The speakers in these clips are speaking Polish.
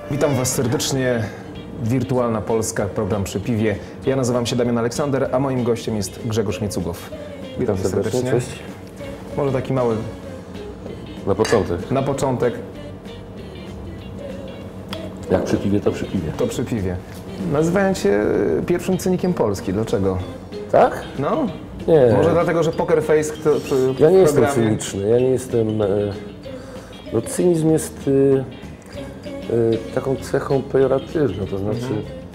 Witam Was serdecznie. Wirtualna Polska, program Przy Piwie. Ja nazywam się Damian Aleksander, a moim gościem jest Grzegorz Miecugow. Witam serdecznie. Cześć. Może taki mały... Na początek. Na początek. Jak przy piwie, to przy piwie. To przy piwie. Nazywają Cię pierwszym cynikiem Polski. Dlaczego? Tak? No? Nie. Może dlatego, że Poker Face Ja nie jestem cyniczny. Ja nie jestem... No cynizm jest taką cechą pejoratywną. To znaczy...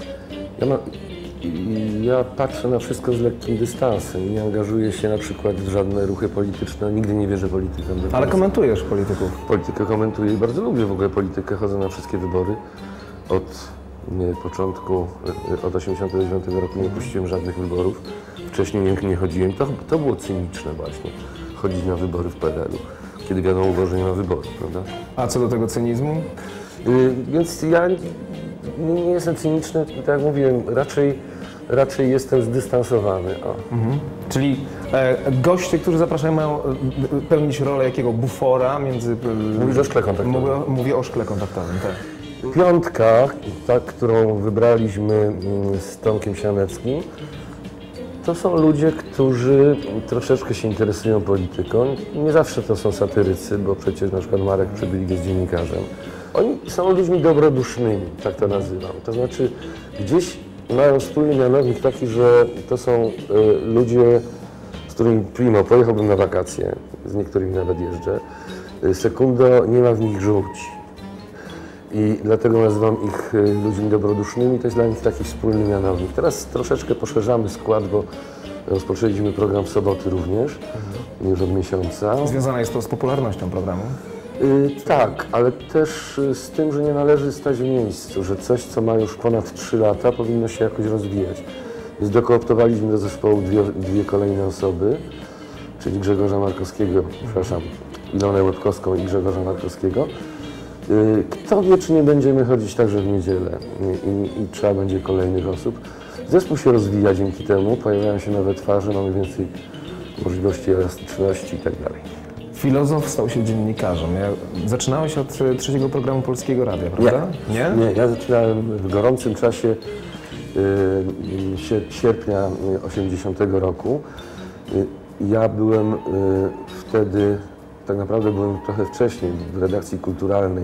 Ja patrzę na wszystko z lekkim dystansem. Nie angażuję się na przykład w żadne ruchy polityczne. Nigdy nie wierzę politykom. Ale komentujesz polityków. Politykę komentuję i bardzo lubię w ogóle politykę. Chodzę na wszystkie wybory. Od początku, od 1989 roku nie puściłem żadnych wyborów. Wcześniej nie chodziłem. To było cyniczne właśnie, chodzić na wybory w PRL-u, kiedy wiadomo było, że nie ma wyborów, prawda? A co do tego cynizmu? Więc ja nie jestem cyniczny, tak jak mówiłem, raczej jestem zdystansowany. Czyli goście, którzy zapraszają, mają pełnić rolę jakiego bufora między... Mówisz o szkle kontaktowym. Mówię o szkle kontaktowym, tak. Piątka, ta, którą wybraliśmy z Tomkiem Sianeckim, to są ludzie, którzy troszeczkę się interesują polityką. Nie zawsze to są satyrycy, bo przecież na przykład Marek Przybylik jest dziennikarzem. Oni są ludźmi dobrodusznymi, tak to nazywam. To znaczy gdzieś mają wspólny mianownik taki, że to są ludzie, z którymi primo pojechałbym na wakacje, z niektórymi nawet jeżdżę. Sekundo, nie ma w nich żółci. I dlatego nazywam ich ludźmi dobrodusznymi. To jest dla nich taki wspólny mianownik. Teraz troszeczkę poszerzamy skład, bo rozpoczęliśmy program w soboty również, już od miesiąca. Związane jest to z popularnością programu? Tak, ale też z tym, że nie należy stać w miejscu, że coś, co ma już ponad 3 lata, powinno się jakoś rozwijać. Więc dokooptowaliśmy do zespołu dwie kolejne osoby, czyli Grzegorza Markowskiego, Ilonę Łebkowską i Grzegorza Markowskiego. Kto wie, czy nie będziemy chodzić także w niedzielę i trzeba będzie kolejnych osób. Zespół się rozwija dzięki temu, pojawiają się nowe twarze, mamy więcej możliwości elastyczności i tak dalej. Filozof stał się dziennikarzem. Zaczynałeś od trzeciego programu Polskiego Radia, prawda? Nie, ja zaczynałem w gorącym czasie sierpnia 80 roku. Ja byłem wtedy, tak naprawdę byłem trochę wcześniej w redakcji kulturalnej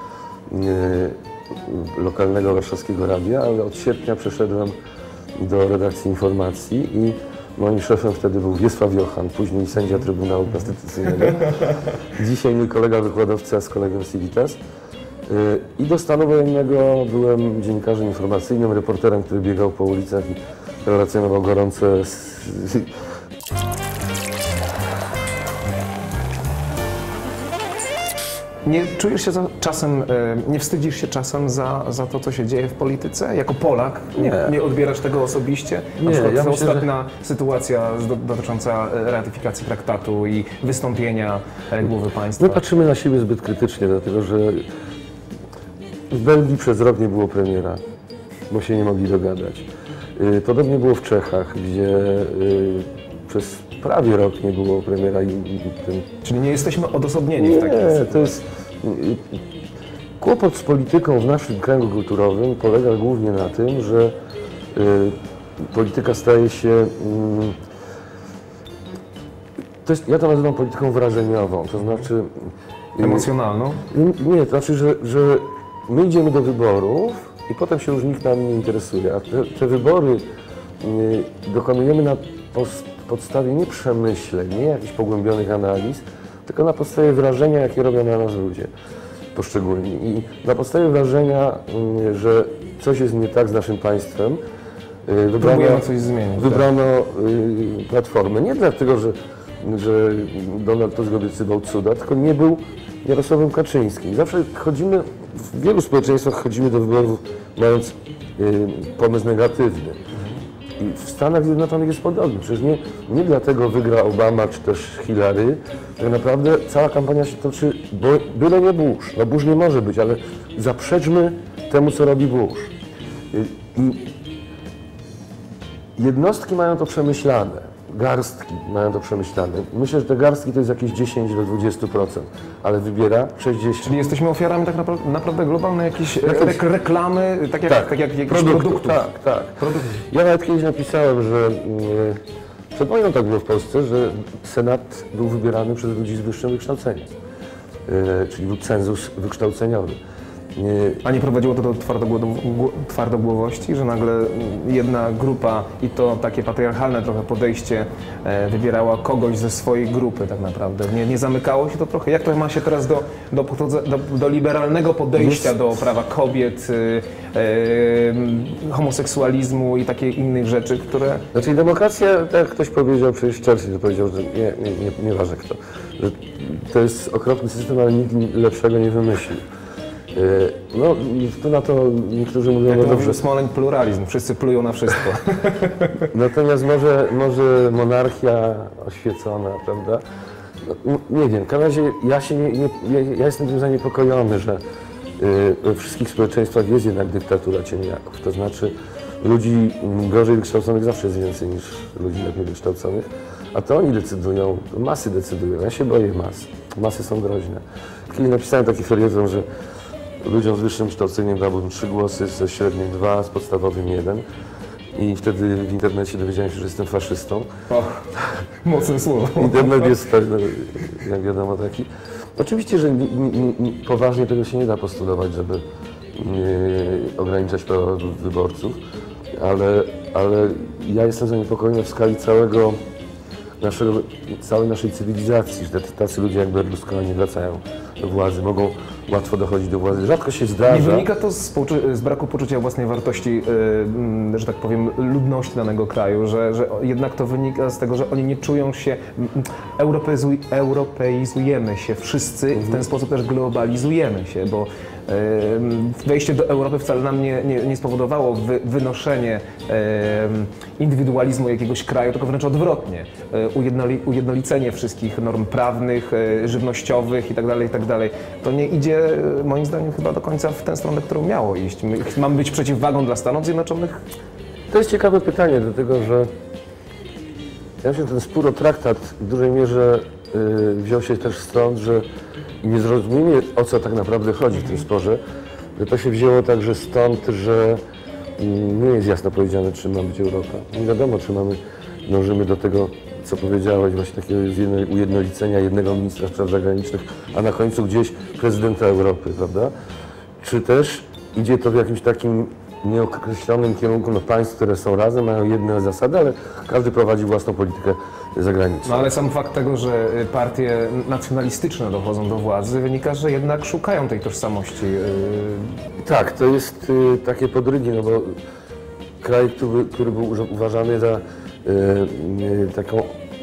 lokalnego warszawskiego radia, ale od sierpnia przeszedłem do redakcji informacji i moim szefem wtedy był Wiesław Jochan, później sędzia Trybunału Konstytucyjnego. Dzisiaj mój kolega wykładowca z kolegą Civitas. I do stanu wojennego byłem dziennikarzem informacyjnym, reporterem, który biegał po ulicach i relacjonował gorące... Nie czujesz się czasem, nie wstydzisz się czasem za to, co się dzieje w polityce? Jako Polak nie odbierasz tego osobiście? Na przykład ja myślę, ostatnia sytuacja dotycząca ratyfikacji traktatu i wystąpienia głowy państwa. My patrzymy na siebie zbyt krytycznie, dlatego że w Belgii przez rok nie było premiera, bo się nie mogli dogadać. Podobnie było w Czechach, gdzie przez prawie rok nie było premiera. Czyli nie jesteśmy odosobnieni w takiej sytuacji? To jest... Kłopot z polityką w naszym kręgu kulturowym polega głównie na tym, że polityka staje się... ja to nazywam polityką wrażeniową, to znaczy... Emocjonalną? Nie, to znaczy, że my idziemy do wyborów i potem się już nikt nami nie interesuje, a te wybory dokonujemy na podstawie nie przemyśleń, nie jakichś pogłębionych analiz, tylko na podstawie wrażenia, jakie robią na nas ludzie poszczególni. I na podstawie wrażenia, że coś jest nie tak z naszym państwem, wybrano Platformę. Nie dlatego, że Donald Tusk obiecywał cuda, tylko nie był Jarosławem Kaczyńskim. Zawsze w wielu społeczeństwach chodzimy do wyborów mając pomysł negatywny. I w Stanach Zjednoczonych jest podobnie. Przecież nie dlatego wygra Obama czy też Hillary. Tak naprawdę cała kampania się toczy, bo byle nie Bush. No Bush nie może być, ale zaprzeczmy temu, co robi Bush. I jednostki mają to przemyślane. garstki mają to przemyślane. Myślę, że te garstki to jest jakieś 10 do 20%, ale wybiera 60%. Czyli jesteśmy ofiarami tak naprawdę globalnej jakiejś reklamy, tak jak jakichś produktów. Tak. Ja nawet kiedyś napisałem, że przed wojną tak było w Polsce, że Senat był wybierany przez ludzi z wyższym wykształceniem, czyli był cenzus wykształceniowy. A nie prowadziło to do twardogłowości, że nagle jedna grupa, i to takie patriarchalne trochę podejście, wybierała kogoś ze swojej grupy tak naprawdę? Nie zamykało się to trochę? Jak to ma się teraz do liberalnego podejścia do prawa kobiet, homoseksualizmu i takich innych rzeczy, które... Znaczy demokracja, tak jak ktoś powiedział, przecież Churchill to powiedział, że nieważne kto, że to jest okropny system, ale nikt lepszego nie wymyślił. No i tu na to niektórzy mówią, jak no dobrze, Smoleń pluralizm, wszyscy plują na wszystko. Natomiast może monarchia oświecona, prawda? No, nie wiem, w każdym razie ja jestem tym zaniepokojony, że we wszystkich społeczeństwach jest jednak dyktatura ciemniaków. To znaczy ludzi gorzej wykształconych zawsze jest więcej niż ludzi lepiej wykształconych, a to oni decydują, masy decydują. Ja się boję mas. Masy są groźne. Kiedyś napisałem taki felieton, że ludziom z wyższym kształceniem dałbym 3 głosy, ze średnim 2, z podstawowym 1. I wtedy w internecie dowiedziałem się, że jestem faszystą. Mocne słowo. Internet jest, jak wiadomo, taki. Oczywiście, że poważnie tego się nie da postulować, żeby ograniczać prawa wyborców, ale ja jestem zaniepokojony w skali całej naszej cywilizacji, że tacy ludzie jak Berlusconi wracają do władzy, mogą łatwo dochodzić do władzy. Rzadko się zdarza. Nie wynika to z braku poczucia własnej wartości, że tak powiem, ludności danego kraju, że jednak to wynika z tego, że oni nie czują się, europeizujemy się wszyscy, w ten sposób też globalizujemy się, bo wejście do Europy wcale nam nie spowodowało wynoszenie indywidualizmu jakiegoś kraju, tylko wręcz odwrotnie. Ujednolicenie wszystkich norm prawnych, żywnościowych itd. To nie idzie, moim zdaniem, chyba do końca w tę stronę, którą miało iść. My mamy być przeciwwagą dla Stanów Zjednoczonych? To jest ciekawe pytanie, dlatego że ja myślę, że ten spór o traktat w dużej mierze wziął się też stąd, że niezrozumienie, o co tak naprawdę chodzi w tym sporze, że to się wzięło także stąd, że nie jest jasno powiedziane, czym ma być Europa. Nie wiadomo, czy dążymy do tego, co powiedziałeś, właśnie takiego ujednolicenia jednego ministra spraw zagranicznych, a na końcu gdzieś prezydenta Europy, prawda? Czy też idzie to w jakimś takim nieokreślonym kierunku, no państw, które są razem, mają jedne zasady, ale każdy prowadzi własną politykę zagraniczną. No ale sam fakt tego, że partie nacjonalistyczne dochodzą do władzy, wynika, że jednak szukają tej tożsamości. Tak, to jest takie podrygi, no bo kraj, który był uważany za taką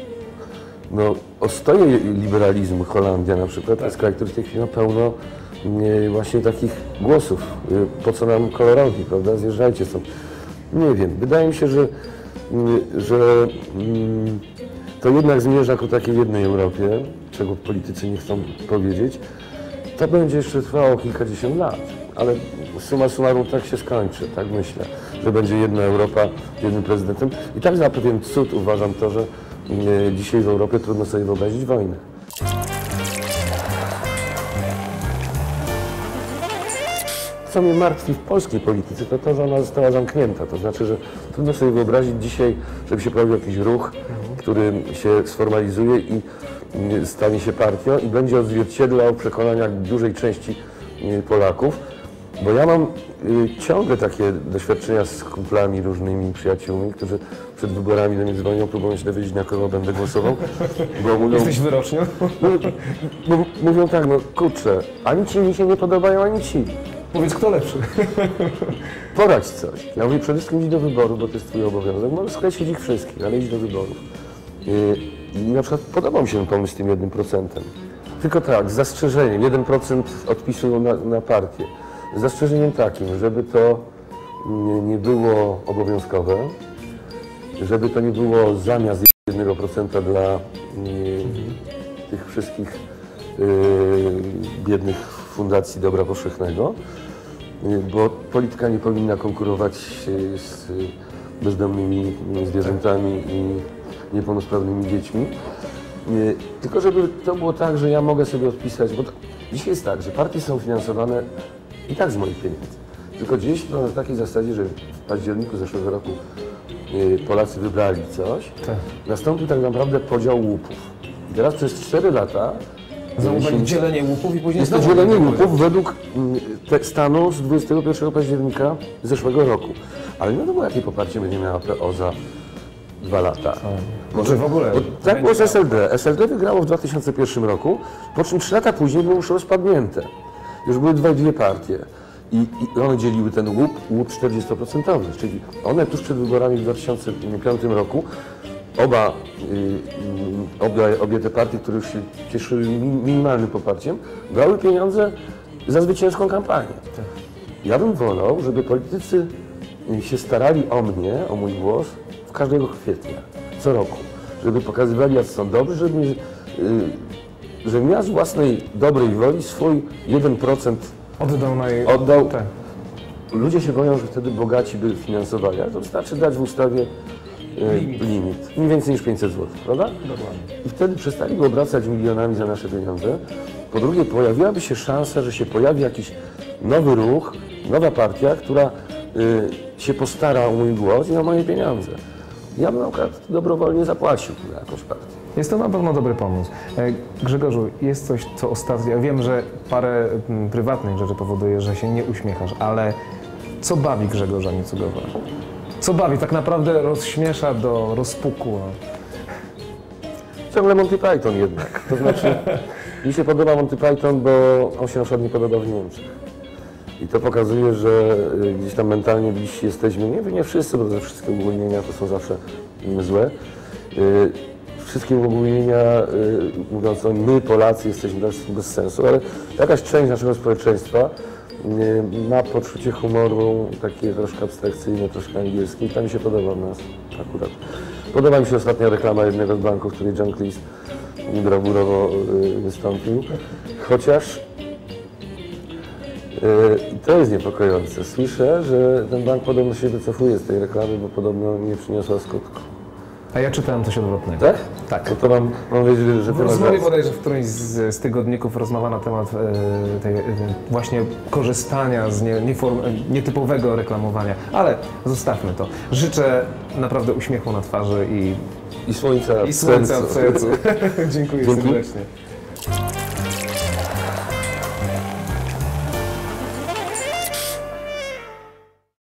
ostoję liberalizmu, Holandia na przykład, to jest kraj, który w tej chwili ma pełno właśnie takich głosów. Po co nam kolorowi, prawda? Zjeżdżajcie stąd. Nie wiem, wydaje mi się, że to jednak zmierza ku takiej jednej Europie, czego politycy nie chcą powiedzieć. To będzie jeszcze trwało kilkadziesiąt lat, ale summa summarum tak się skończy, tak myślę, że będzie jedna Europa z jednym prezydentem. I tak za pewien cud uważam to, że dzisiaj w Europie trudno sobie wyobrazić wojnę. Co mnie martwi w polskiej polityce, to że ona została zamknięta. To znaczy, że trudno sobie wyobrazić dzisiaj, żeby się pojawił jakiś ruch, który się sformalizuje i stanie się partią i będzie odzwierciedlał przekonania dużej części Polaków. Bo ja mam ciągle takie doświadczenia z kumplami, różnymi przyjaciółmi, którzy przed wyborami do mnie dzwonią, próbują się dowiedzieć, na kogo będę głosował. Bo mówią, jesteś wyrocznią? Mówią tak, no kurczę, ani ci mi się nie podobają, ani ci. Powiedz, kto lepszy. Poradź coś. Ja mówię, przede wszystkim idź do wyboru, bo to jest twój obowiązek. Możesz skreślić ich wszystkich, ale idź do wyborów. I na przykład podobał mi się ten pomysł z tym 1%. Tylko tak, z zastrzeżeniem, 1% odpisu na partię. Z zastrzeżeniem takim, żeby to nie było obowiązkowe, żeby to nie było zamiast 1% dla tych wszystkich biednych fundacji dobra powszechnego, bo polityka nie powinna konkurować z bezdomnymi zwierzętami i niepełnosprawnymi dziećmi. Tylko żeby to było tak, że ja mogę sobie odpisać, bo dzisiaj jest tak, że partie są finansowane i tak z moich pieniędzy. Tylko dzieje się to na takiej zasadzie, że w październiku zeszłego roku Polacy wybrali coś, nastąpił tak naprawdę podział łupów. I teraz przez 4 lata Zauważyć dzielenie łupów i później jest to dzielenie łupów według stanu z 21 października zeszłego roku. Ale nie wiadomo, jakie poparcie będzie miała PO za 2 lata. Może w ogóle. Tak było z SLD. SLD wygrało w 2001 roku, po czym 3 lata później było już rozpadnięte. Już były dwie partie. I one dzieliły ten łup 40%, czyli one tuż przed wyborami w 2005 roku obie te partie, które już się cieszyły minimalnym poparciem, brały pieniądze za zwycięską kampanię. Ja bym wolał, żeby politycy się starali o mnie, o mój głos w każdego kwietnia, co roku. Żeby pokazywali, jak są dobrzy, żebym ja z własnej dobrej woli swój 1% oddał. Tak. Ludzie się boją, że wtedy bogaci by finansowali, ale to wystarczy dać w ustawie limit. Nie więcej niż 500 zł, prawda? Dokładnie. I wtedy przestaliby obracać milionami za nasze pieniądze. Po drugie, pojawiłaby się szansa, że się pojawi jakiś nowy ruch, nowa partia, która się postara o mój głos i o moje pieniądze. Ja bym na przykład dobrowolnie zapłacił na jakąś partię. Jest to na pewno dobry pomysł. Grzegorzu, jest coś, co ostatnio... Ja wiem, że parę prywatnych rzeczy powoduje, że się nie uśmiechasz, ale co bawi Grzegorza Niecugowa? Co bawi? Tak naprawdę rozśmiesza do rozpuku. Ciągle Monty Python jednak. To znaczy, mi się podoba Monty Python, bo on się na przykład nie podoba w Niemczech. I to pokazuje, że gdzieś tam mentalnie bliżsi jesteśmy. Nie wszyscy, bo te wszystkie uogólnienia to są zawsze złe. Wszystkie uogólnienia mówiąc o my, Polacy, jesteśmy bez sensu, ale jakaś część naszego społeczeństwa ma poczucie humoru takie troszkę abstrakcyjne, troszkę angielskie i to mi się podoba u nas akurat. Podoba mi się ostatnia reklama jednego z banków, w której John Cleese brawurowo wystąpił, chociaż to jest niepokojące. Słyszę, że ten bank podobno się wycofuje z tej reklamy, bo podobno nie przyniosła skutku. A ja czytałem coś odwrotnego. Tak? Tak. No to mam nadzieję, że W rozmowie bodajże w którymś z tygodników rozmowa na temat właśnie korzystania z nietypowego reklamowania. Ale zostawmy to. Życzę naprawdę uśmiechu na twarzy i słońca w sercu. Dziękuję serdecznie.